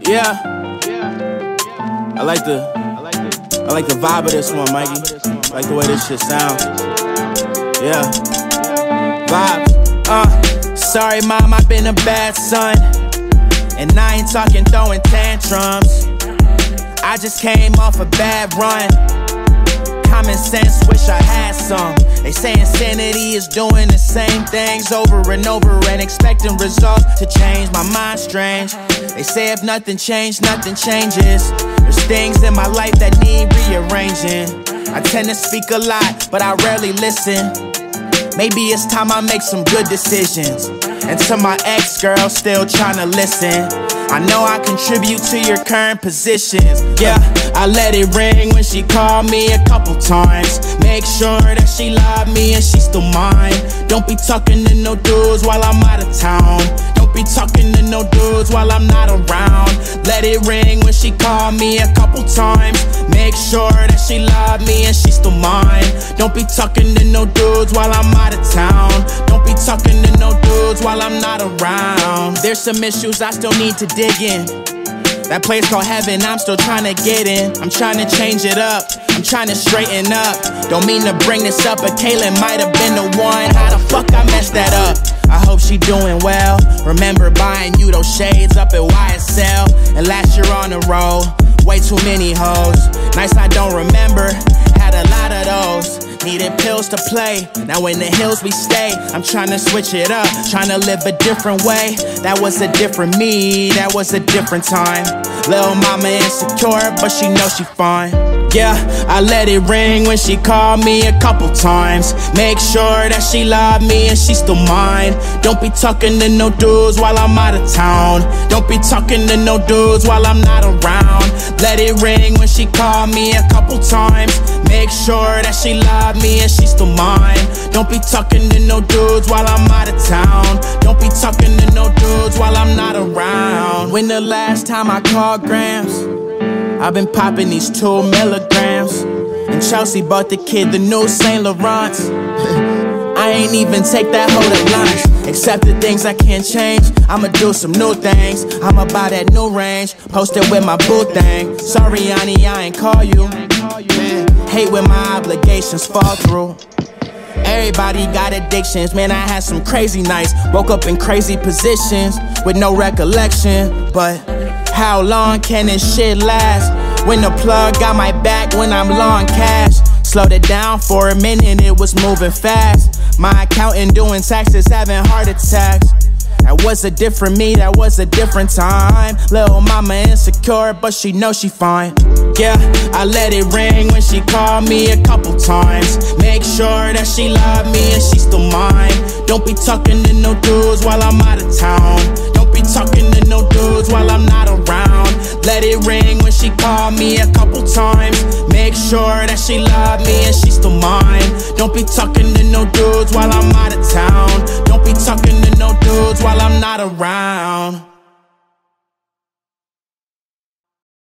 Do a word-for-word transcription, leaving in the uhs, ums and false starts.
Yeah. I like the, I like the vibe of this one, Mikey. I like the way this shit sounds. Yeah. Vibe. Uh, sorry, mom, I've been a bad son. And I ain't talking throwing tantrums. I just came off a bad run. Common sense, wish I had some. They say insanity is doing the same things over and over and expecting results to change. My mind's strange. They say if nothing changed, nothing changes. There's things in my life that need rearranging. I tend to speak a lot, but I rarely listen. Maybe it's time I make some good decisions. And to my ex-girl still tryna listen, I know I contribute to your current positions. Yeah, I let it ring when she called me a couple times. Make sure that she loved me and she still mine. Don't be talking to no dudes while I'm out of town. Don't be talking to no dudes while I'm not around. Let it ring when she called me a couple times. Make sure that she loved me and she still mine. Don't be talking to no dudes while I'm out of town. Don't be talking to no dudes while I'm not around. There's some issues I still need to dig in. That place called heaven, I'm still trying to get in. I'm trying to change it up, I'm trying to straighten up. Don't mean to bring this up, but Kaylin might have been the one. How the fuck I messed that up? I hope she doing well. Remember buying you those shades up at Y S L. And last year on the road, way too many hoes. Nice I don't remember, had a lot of those. Needed pills to play, now in the hills we stay. I'm trying to switch it up, trying to live a different way. That was a different me, that was a different time. Lil' mama insecure, but she knows she fine. Yeah, I let it ring when she called me a couple times. Make sure that she loved me and she still mine. Don't be talking to no dudes while I'm out of town. Don't be talking to no dudes while I'm not around. Let it ring when she called me a couple times. Make sure that she loved me and she still mine. Don't be talking to no dudes while I'm out of town. Don't be talking to no dudes while I'm not around. When the last time I called Grams? I've been popping these two milligrams. And Chelsea bought the kid the new Saint Laurent's. I ain't even take that hoe to lunch. Except the things I can't change, I'ma do some new things. I'ma buy that new range, post it with my boo thing. Sorry, Annie, I ain't call you. Hate when my obligations fall through. Everybody got addictions, man, I had some crazy nights. Woke up in crazy positions with no recollection. But how long can this shit last? When the plug got my back, when I'm low on cash. Slowed it down for a minute, it was moving fast. My accountant doing taxes, having heart attacks. That was a different me, that was a different time. Lil' mama insecure, but she knows she fine. Yeah, I let it ring when she called me a couple times. Make sure that she loved me and she still mine. Don't be talking to no dudes while I'm out of town. Don't be talking to no dudes while I'm not around. Let it ring when she called me a couple times. Make sure that she loved me and she still mine. Don't be talking to no dudes while I'm out of town. Don't be talking to no dudes while I'm not around.